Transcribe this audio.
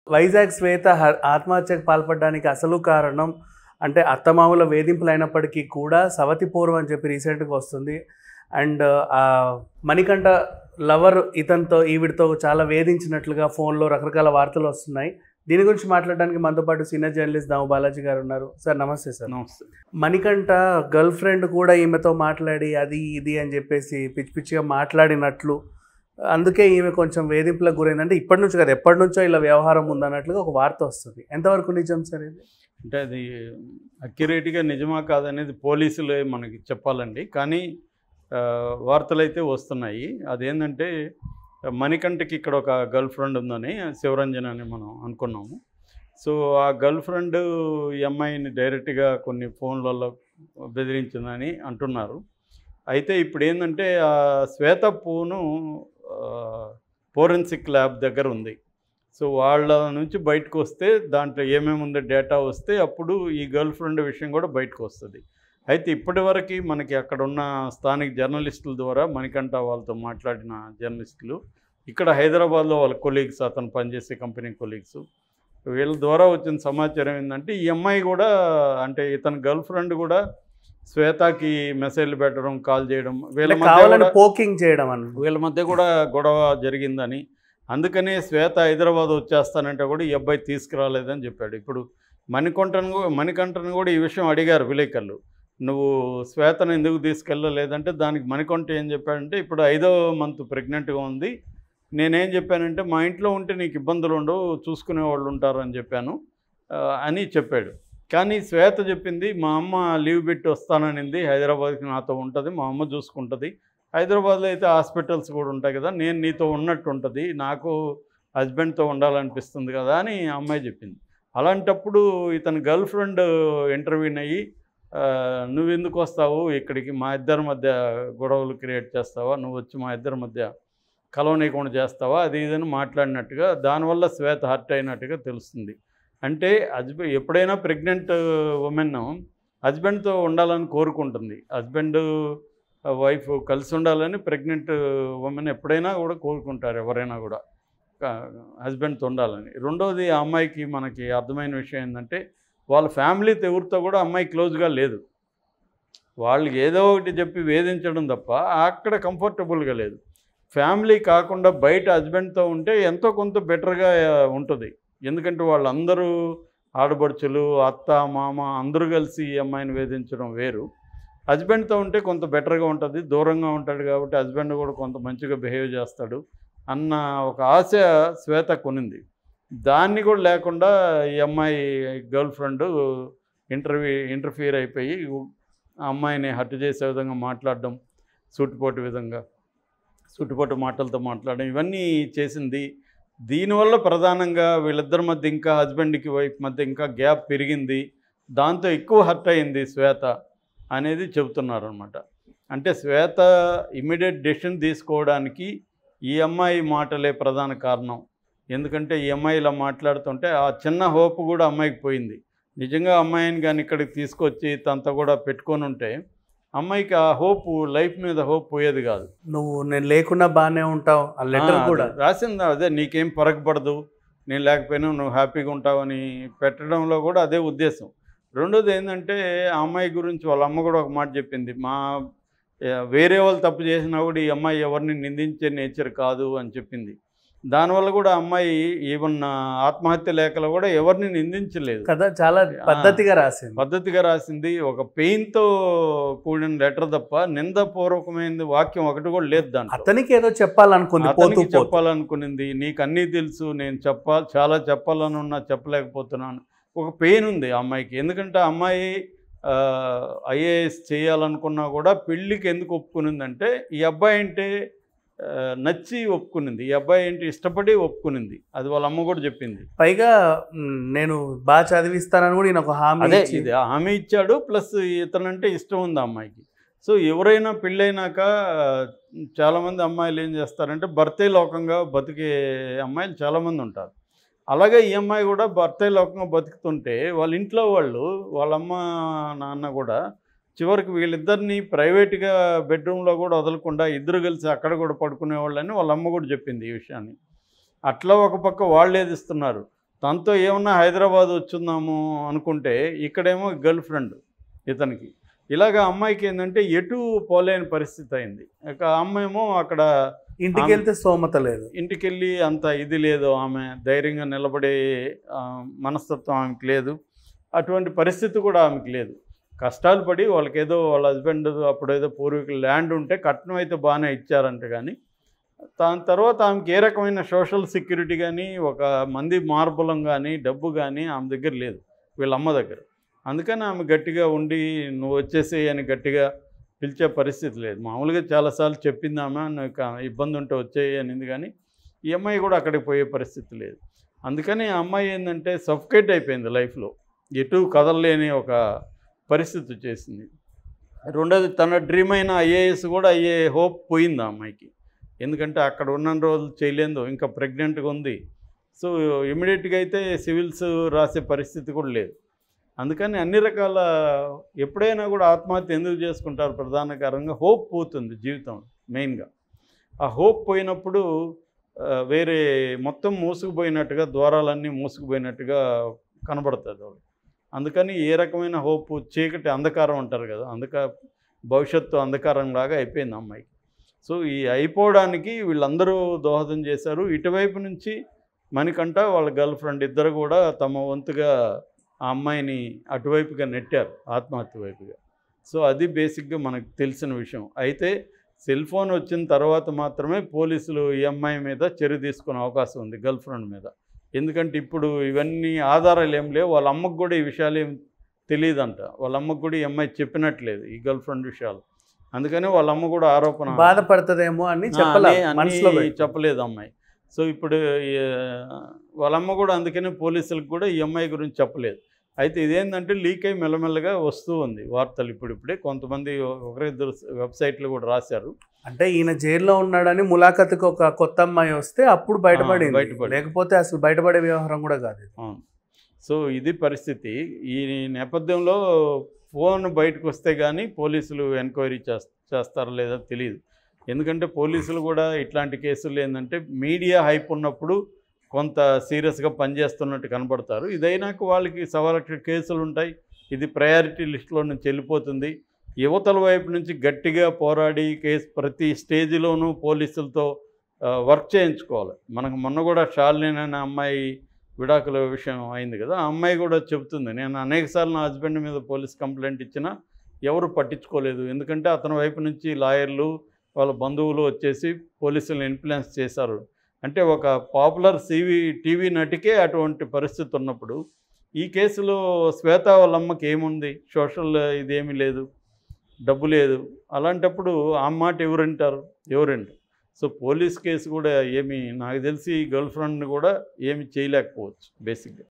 వైజాగ్ శ్వేత ఆత్మహత్యకు పాల్పడడానికి అసలు కారణం అంటే అత్తమామల వేధింపులు అయినప్పటికీ కూడా సవతి పూర్వం అని చెప్పి రీసెంట్గా వస్తుంది. అండ్ మణికంఠ లవర్ ఇతనితో ఈవిడితో చాలా వేధించినట్లుగా ఫోన్లో రకరకాల వార్తలు వస్తున్నాయి. దీని గురించి మాట్లాడడానికి మనతో పాటు సీనియర్ జర్నలిస్ట్ దాము బాలాజీ గారు ఉన్నారు. సార్ నమస్తే. సార్ నమస్తే. మణికంఠ గర్ల్ ఫ్రెండ్ కూడా ఈమెతో మాట్లాడి అది ఇది అని చెప్పేసి పిచ్చి పిచ్చిగా మాట్లాడినట్లు, అందుకే ఈమె కొంచెం వేధింపులకు గురైంది. అంటే ఇప్పటి నుంచి కదా ఎప్పటి నుంచో ఇలా వ్యవహారం ఉందన్నట్లుగా ఒక వార్త వస్తుంది. ఎంతవరకు నిజం సార్ ఇది? అంటే అది అక్యురేట్గా నిజమా కాదనేది పోలీసులే మనకి చెప్పాలండి. కానీ వార్తలు అయితే వస్తున్నాయి. అదేంటంటే మణికంఠకి ఇక్కడ ఒక గర్ల్ ఫ్రెండ్ ఉందని శివరంజన్ అని మనం అనుకున్నాము. సో ఆ గర్ల్ ఫ్రెండ్ ఈ అమ్మాయిని డైరెక్ట్గా కొన్ని ఫోన్లలో బెదిరించిందని అంటున్నారు. అయితే ఇప్పుడు ఏంటంటే ఆ శ్వేత ఫోను ఫోరెన్సిక్ ల్యాబ్ దగ్గర ఉంది. సో వాళ్ళ నుంచి బయటకు వస్తే దాంట్లో ఏమేమి ఉందో డేటా వస్తే అప్పుడు ఈ గర్ల్ ఫ్రెండ్ విషయం కూడా బయటకు వస్తుంది. అయితే ఇప్పటివరకు మనకి అక్కడ ఉన్న స్థానిక జర్నలిస్టుల ద్వారా మణికంఠ వాళ్ళతో మాట్లాడిన జర్నలిస్టులు, ఇక్కడ హైదరాబాద్లో వాళ్ళ కొలీగ్స్, అతను పనిచేసే కంపెనీ కొలీగ్స్, వీళ్ళ ద్వారా వచ్చిన సమాచారం ఏంటంటే ఈ అమ్మాయి కూడా అంటే ఇతని గర్ల్ ఫ్రెండ్ కూడా శ్వేతకి మెసేజ్లు పెట్టడం, కాల్ చేయడం, వీళ్ళ మధ్య కూడా గొడవ జరిగిందని, అందుకనే శ్వేత హైదరాబాద్ వచ్చేస్తానంటే కూడా ఈ అబ్బాయి తీసుకురాలేదని చెప్పాడు. ఇప్పుడు మణికంఠను కూడా ఈ విషయం అడిగారు విలేకరులు, నువ్వు శ్వేతను ఎందుకు తీసుకెళ్ళలేదంటే దానికి మణికంఠ ఏం చెప్పాడంటే ఇప్పుడు 5వ మంత్ ప్రెగ్నెంట్గా ఉంది, నేనేం చెప్పానంటే మా ఇంట్లో ఉంటే నీకు ఇబ్బందులు ఉండవు, చూసుకునే వాళ్ళు ఉంటారు అని చెప్పాను అని చెప్పాడు. కానీ శ్వేత చెప్పింది మా అమ్మ లీవ్ పెట్టి వస్తాననింది, హైదరాబాద్కి నాతో ఉంటుంది, మా అమ్మ చూసుకుంటుంది, హైదరాబాద్లో అయితే హాస్పిటల్స్ కూడా ఉంటాయి కదా, నేను నీతో ఉన్నట్టు ఉంటుంది, నాకు హస్బెండ్తో ఉండాలనిపిస్తుంది కదా అని అమ్మాయి చెప్పింది. అలాంటప్పుడు ఇతని గర్ల్ ఫ్రెండ్ ఇంటర్వ్యూని అయ్యి నువ్వెందుకు వస్తావు ఇక్కడికి, మా ఇద్దరి మధ్య గొడవలు క్రియేట్ చేస్తావా, నువ్వు వచ్చి మా ఇద్దరి మధ్య కలవనీయకుండా చేస్తావా, అది ఇదని మాట్లాడినట్టుగా, దానివల్ల శ్వేత హర్ట్ అయినట్టుగా తెలుస్తుంది. అంటే ఎప్పుడైనా ప్రెగ్నెంట్ ఉమెన్ హస్బెండ్తో ఉండాలని కోరుకుంటుంది, హస్బెండ్ వైఫ్ కలిసి ఉండాలని ప్రెగ్నెంట్ ఉమెన్ ఎప్పుడైనా కూడా కోరుకుంటారు, ఎవరైనా కూడా హస్బెండ్తో ఉండాలని. రెండోది ఆ అమ్మాయికి మనకి అర్థమైన విషయం ఏంటంటే వాళ్ళ ఫ్యామిలీతో ఎవరితో కూడా అమ్మాయి క్లోజ్గా లేదు, వాళ్ళకి ఏదో ఒకటి చెప్పి వేధించడం తప్ప అక్కడ కంఫర్టబుల్గా లేదు. ఫ్యామిలీ కాకుండా బయట హస్బెండ్తో ఉంటే ఎంతో కొంత బెటర్గా ఉంటుంది, ఎందుకంటే వాళ్ళందరూ ఆడబడుచులు, అత్త, మామ అందరూ కలిసి ఈ అమ్మాయిని వేధించడం వేరు. హస్బెండ్తో ఉంటే కొంత బెటర్గా ఉంటుంది, దూరంగా ఉంటాడు కాబట్టి హస్బెండ్ కూడా కొంత మంచిగా బిహేవ్ చేస్తాడు అన్న ఒక ఆశ శ్వేత కొనింది. దాన్ని కూడా లేకుండా ఈ అమ్మాయి గర్ల్ ఫ్రెండ్ ఇంటర్ఫియర్ అయిపోయి ఆ అమ్మాయిని హత్య చేసే విధంగా మాట్లాడడం, సూటిపోటు మాటలతో మాట్లాడడం, ఇవన్నీ చేసింది. దీనివల్ల ప్రధానంగా వీళ్ళిద్దరి మధ్య ఇంకా హస్బెండ్కి వైఫ్ మధ్య ఇంకా గ్యాప్ పెరిగింది, దాంతో ఎక్కువ హర్ట్ అయింది శ్వేత అనేది చెబుతున్నారు అనమాట. అంటే శ్వేత ఇమ్మీడియట్ డెసిషన్ తీసుకోవడానికి ఈ అమ్మాయి మాటలే ప్రధాన కారణం. ఎందుకంటే ఈ అమ్మాయి ఇలా మాట్లాడుతుంటే ఆ చిన్న హోప్ కూడా అమ్మాయికి పోయింది. నిజంగా అమ్మాయిని కానీ ఇక్కడికి తీసుకొచ్చి తనతో కూడా పెట్టుకొని ఉంటే అమ్మాయికి ఆ హోప్, లైఫ్ మీద హోప్ పోయేది కాదు. నువ్వు నేను లేకుండా బాగానే ఉంటావు ఆ లెటర్ కూడా రాసింది అదే, నీకేం పరగపడదు, నేను లేకపోయినా నువ్వు హ్యాపీగా ఉంటావని పెట్టడంలో కూడా అదే ఉద్దేశం. రెండోది ఏంటంటే ఆ అమ్మాయి గురించి వాళ్ళ అమ్మ కూడా ఒక మాట చెప్పింది, వేరే వాళ్ళు తప్పు చేసినా కూడా ఈ అమ్మాయి ఎవరిని నిందించే నేచర్ కాదు అని చెప్పింది. దానివల్ల కూడా అమ్మాయి ఈవెన్ ఆత్మహత్య లేఖలో కూడా ఎవరిని నిందించలేదు కదా, చాలా పద్ధతిగా రాసింది. ఒక పెయిన్తో కూడిన లెటర్ తప్ప నిందపూర్వకమైన వాక్యం ఒకటి కూడా లేదు దాంట్లో. అతనికి ఏదో చెప్పాలనుకునింది, నీకు అన్నీ తెలుసు, నేను చాలా చెప్పాలని ఉన్నా చెప్పలేకపోతున్నాను, ఒక పెయిన్ ఉంది ఆ అమ్మాయికి. ఎందుకంటే ఆ అమ్మాయి ఐఏఎస్ చేయాలనుకున్నా కూడా పెళ్ళికి ఎందుకు ఒప్పుకునిందంటే ఈ అబ్బాయి అంటే నచ్చి ఒప్పుకునింది, ఈ అబ్బాయి ఏంటి ఇష్టపడి ఒప్పుకునింది, అది వాళ్ళ అమ్మ కూడా చెప్పింది. పైగా నేను బాగా చదివిస్తానని కూడా ఒక హామీ ఇచ్చాడు, ప్లస్ ఇతనంటే ఇష్టం ఉంది ఆ అమ్మాయికి. సో ఎవరైనా పెళ్ళైనాక చాలామంది అమ్మాయిలు ఏం చేస్తారంటే భర్తే లోకంగా బతికే అమ్మాయిలు చాలామంది ఉంటారు. అలాగే ఈ అమ్మాయి కూడా భర్తే లోకంగా బతుకుతుంటే వాళ్ళ ఇంట్లో వాళ్ళు, వాళ్ళ అమ్మ నాన్న కూడా చివరికి వీళ్ళిద్దరిని ప్రైవేట్గా బెడ్రూమ్లో కూడా వదలకుండా ఇద్దరు కలిసి అక్కడ కూడా పడుకునేవాళ్ళని వాళ్ళ అమ్మ కూడా చెప్పింది ఈ విషయాన్ని. అట్లా ఒక పక్క వాళ్ళు ఏదిస్తున్నారు, తనతో ఏమన్నా హైదరాబాద్ వచ్చుందాము అనుకుంటే ఇక్కడేమో గర్ల్ ఫ్రెండ్ ఇతనికి. ఇలాగ అమ్మాయికి ఏంటంటే ఎటు పోలేని పరిస్థితి అయింది. ఇక అమ్మాయేమో అక్కడ ఇంటికి వెళ్తే స్తోమత లేదు, ఇంటికెళ్ళి అంత ఇది లేదు, ఆమె ధైర్యంగా నిలబడే మనస్తత్వం ఆమెకి లేదు, అటువంటి పరిస్థితి కూడా ఆమెకి లేదు. కష్టాలు పడి వాళ్ళకేదో వాళ్ళ హస్బెండ్ అప్పుడేదో పూర్వీకులు ల్యాండ్ ఉంటే కట్నం అయితే బాగానే ఇచ్చారంట. కానీ దాని తర్వాత ఆమెకి ఏ రకమైన సోషల్ సెక్యూరిటీ కానీ, ఒక మంది మార్బలం కానీ, డబ్బు కానీ ఆమె దగ్గర లేదు, వీళ్ళ అమ్మ దగ్గర. అందుకని ఆమె గట్టిగా ఉండి నువ్వు వచ్చేసేయి అని గట్టిగా పిలిచే పరిస్థితి లేదు. మామూలుగా చాలాసార్లు చెప్పింది ఆమె, నాకు ఇబ్బంది ఉంటే వచ్చేయి అనింది. కానీ ఈ అమ్మాయి కూడా అక్కడికి పోయే పరిస్థితి లేదు. అందుకని ఆ అమ్మాయి ఏంటంటే సఫకేట్ అయిపోయింది లైఫ్లో, ఎటు కదలలేని ఒక పరిస్థితి వచ్చేసింది. రెండోది తన డ్రీమ్ అయిన ఐఏఎస్ కూడా అయ్యే హోప్ పోయింది ఆ అమ్మాయికి. ఎందుకంటే అక్కడ ఉన్న రోజులు చేయలేదు, ఇంకా ప్రెగ్నెంట్గా ఉంది. సో ఇమీడియట్గా అయితే సివిల్స్ రాసే పరిస్థితి కూడా లేదు. అందుకని అన్ని రకాల ఎప్పుడైనా కూడా ఆత్మహత్య ఎందుకు చేసుకుంటారు? ప్రధాన కారణంగా హోప్ పోతుంది జీవితం మెయిన్గా. ఆ హోప్ పోయినప్పుడు వేరే మొత్తం మూసుకుపోయినట్టుగా, ద్వారాలన్నీ మూసుకుపోయినట్టుగా కనబడుతుంది వాళ్ళు. అందుకని ఏ రకమైన హోప్, చీకటి అంధకారం అంటారు కదా, భవిష్యత్తు అంధకారంలాగా అయిపోయింది అమ్మాయికి. సో ఈ అయిపోవడానికి వీళ్ళందరూ దోహదం చేశారు. ఇటువైపు నుంచి మణికంఠ వాళ్ళ గర్ల్ ఫ్రెండ్ ఇద్దరు కూడా తమ వంతుగా ఆ అమ్మాయిని అటువైపుగా నెట్టారు, ఆత్మహత్య వైపుగా. సో అది బేసిక్గా మనకు తెలిసిన విషయం. అయితే సెల్ ఫోన్ వచ్చిన తర్వాత మాత్రమే పోలీసులు ఈ అమ్మాయి మీద చర్య తీసుకునే అవకాశం ఉంది, గర్ల్ ఫ్రెండ్ మీద. ఎందుకంటే ఇప్పుడు ఇవన్నీ ఆధారాలు ఏం లేవు. వాళ్ళ అమ్మకు కూడా ఈ విషయాలు ఏం తెలియదంట. వాళ్ళ అమ్మకు కూడా ఈ అమ్మాయి చెప్పినట్లేదు ఈ గర్ల్ ఫ్రెండ్ విషయాలు. అందుకని వాళ్ళ అమ్మ కూడా ఆరోపణ బాధపడుతుందేమో అని చెప్పలేదు అమ్మాయి. సో ఇప్పుడు వాళ్ళ అమ్మ కూడా అందుకనే పోలీసులకు కూడా ఈ అమ్మాయి గురించి చెప్పలేదు. అయితే ఇదేంటంటే లీక్ అయి మెల్లమెల్లగా వస్తూ ఉంది వార్తలు. ఇప్పుడిప్పుడే కొంతమంది ఒకరిద్దరు వెబ్సైట్లు కూడా రాశారు. అంటే ఈయన జైల్లో ఉన్నాడని ములాఖతుకు ఒక కొత్త అమ్మాయి వస్తే అప్పుడు బయటపడింది, లేకపోతే అసలు బయటపడే వ్యవహారం కూడా కాదు. సో ఇది పరిస్థితి. ఈ నేపథ్యంలో ఫోన్ బయటకు వస్తే కానీ పోలీసులు ఎంక్వైరీ చేస్తారో లేదో తెలియదు. ఎందుకంటే పోలీసులు కూడా ఇట్లాంటి కేసులు ఏంటంటే మీడియా హైప్ ఉన్నప్పుడు కొంత సీరియస్గా పనిచేస్తున్నట్టు కనబడతారు. ఇదైనాక వాళ్ళకి 1,000,000 కేసులు ఉంటాయి, ఇది ప్రయారిటీ లిస్టులో నుంచి వెళ్ళిపోతుంది. యువతల వైపు నుంచి గట్టిగా పోరాడి కేసు ప్రతి స్టేజ్లోనూ పోలీసులతో వర్క్ చేయించుకోవాలి. మనకు మొన్న కూడా షాలిని అనే అమ్మాయి విడాకుల విషయం అయింది కదా, ఆ అమ్మాయి కూడా చెబుతుంది, నేను అనేకసార్లు నా హస్బెండ్ మీద పోలీస్ కంప్లైంట్ ఇచ్చినా ఎవరు పట్టించుకోలేదు. ఎందుకంటే అతని వైపు నుంచి లాయర్లు వాళ్ళ బంధువులు వచ్చేసి పోలీసులను ఇన్ఫ్లుయెన్స్ చేశారు. అంటే ఒక పాపులర్ టీవీ నటికే అటువంటి పరిస్థితి ఉన్నప్పుడు ఈ కేసులో శ్వేత వాళ్ళ అమ్మకి ఏముంది? సోషల్ ఇదేమీ లేదు, డబ్బు లేదు. అలాంటప్పుడు ఆ మాట ఎవరు వింటారు? సో పోలీస్ కేసు కూడా ఏమి, నాకు తెలిసి గర్ల్ ఫ్రెండ్ని కూడా ఏమి చేయలేకపోవచ్చు బేసిక్గా.